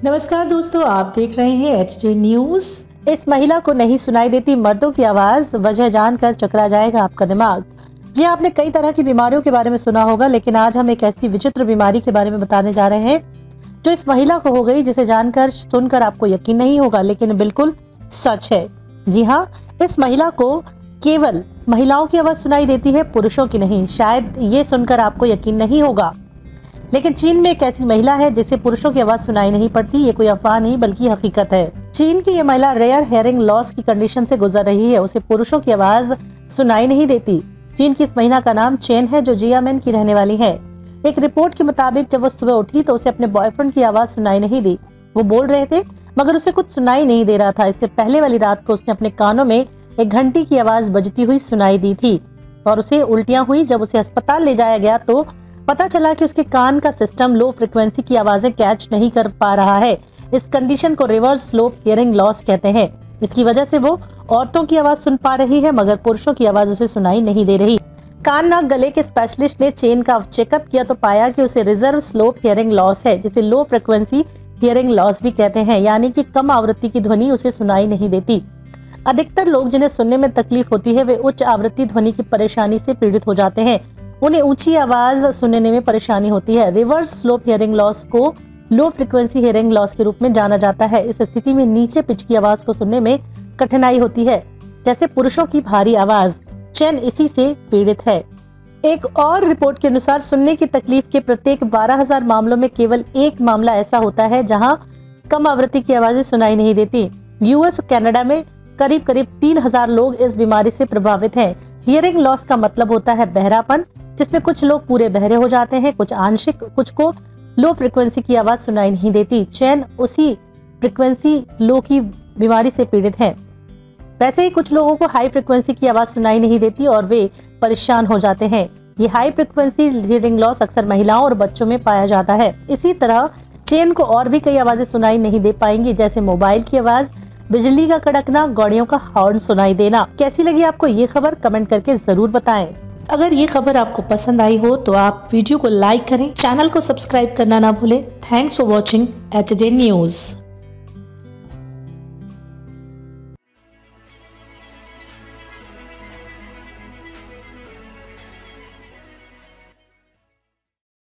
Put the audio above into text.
नमस्कार दोस्तों, आप देख रहे हैं एचजे न्यूज। इस महिला को नहीं सुनाई देती मर्दों की आवाज, वजह जानकर चकरा जाएगा आपका दिमाग। जी, आपने कई तरह की बीमारियों के बारे में सुना होगा, लेकिन आज हम एक ऐसी विचित्र बीमारी के बारे में बताने जा रहे हैं जो इस महिला को हो गई, जिसे जानकर सुनकर आपको यकीन नहीं होगा, लेकिन बिल्कुल सच है। जी हाँ, इस महिला को केवल महिलाओं की आवाज सुनाई देती है, पुरुषों की नहीं। शायद ये सुनकर आपको यकीन नहीं होगा, लेकिन चीन में एक ऐसी महिला है जिसे पुरुषों की आवाज सुनाई नहीं पड़ती। ये कोई अफवाह नहीं बल्कि हकीकत है। चीन की ये महिला रेयर हेयरिंग लॉस की कंडीशन से गुजर रही है। उसे पुरुषों की आवाज सुनाई नहीं देती। चीन की इस महिला का नाम चेन है, जो जियामिन की रहने वाली है। एक रिपोर्ट के मुताबिक जब वो सुबह उठी तो उसे अपने बॉयफ्रेंड की आवाज सुनाई नहीं दी। वो बोल रहे थे मगर उसे कुछ सुनाई नहीं दे रहा था। इससे पहले वाली रात को उसने अपने कानों में एक घंटी की आवाज बजती हुई सुनाई दी थी और उसे उल्टियां हुई। जब उसे अस्पताल ले जाया गया तो पता चला कि उसके कान का सिस्टम लो फ्रिक्वेंसी की आवाजें कैच नहीं कर पा रहा है। इस कंडीशन को रिवर्स स्लो हियरिंग लॉस कहते हैं। इसकी वजह से वो औरतों की आवाज सुन पा रही है मगर पुरुषों की आवाज उसे सुनाई नहीं दे रही। कान नाक गले के स्पेशलिस्ट ने चेन का चेकअप किया तो पाया कि उसे रिजर्व स्लो हियरिंग लॉस है, जिसे लो फ्रिक्वेंसी हियरिंग लॉस भी कहते हैं, यानी कि कम आवृत्ति की ध्वनि उसे सुनाई नहीं देती। अधिकतर लोग जिन्हें सुनने में तकलीफ होती है वे उच्च आवृत्ति ध्वनि की परेशानी से पीड़ित हो जाते हैं। उन्हें ऊंची आवाज सुनने में परेशानी होती है। रिवर्स स्लो हियरिंग लॉस को लो फ्रिक्वेंसी हियरिंग लॉस के रूप में जाना जाता है। इस स्थिति में नीचे पिच की आवाज को सुनने में कठिनाई होती है, जैसे पुरुषों की भारी आवाज। चेन इसी से पीड़ित है। एक और रिपोर्ट के अनुसार सुनने की तकलीफ के प्रत्येक 12,000 मामलों में केवल एक मामला ऐसा होता है जहां कम आवृत्ति की आवाजें सुनाई नहीं देती। यूएस और कनाडा में करीब 3,000 लोग इस बीमारी से प्रभावित हैं। हियरिंग लॉस का मतलब होता है बहरापन, जिसमें कुछ लोग पूरे बहरे हो जाते हैं, कुछ आंशिक, कुछ को लो फ्रिक्वेंसी की आवाज सुनाई नहीं देती। चेन उसी फ्रिक्वेंसी लो की बीमारी से पीड़ित है। वैसे ही कुछ लोगों को हाई फ्रिक्वेंसी की आवाज सुनाई नहीं देती और वे परेशान हो जाते हैं। ये हाई फ्रिक्वेंसी हियरिंग लॉस अक्सर महिलाओं और बच्चों में पाया जाता है। इसी तरह चेन को और भी कई आवाजें सुनाई नहीं दे पाएंगी, जैसे मोबाइल की आवाज, बिजली का कड़कना, गाड़ियों का हॉर्न सुनाई देना। कैसी लगी आपको ये खबर? कमेंट करके जरूर बताएं। अगर ये खबर आपको पसंद आई हो तो आप वीडियो को लाइक करें, चैनल को सब्सक्राइब करना ना भूलें। Thanks for watching HJ news.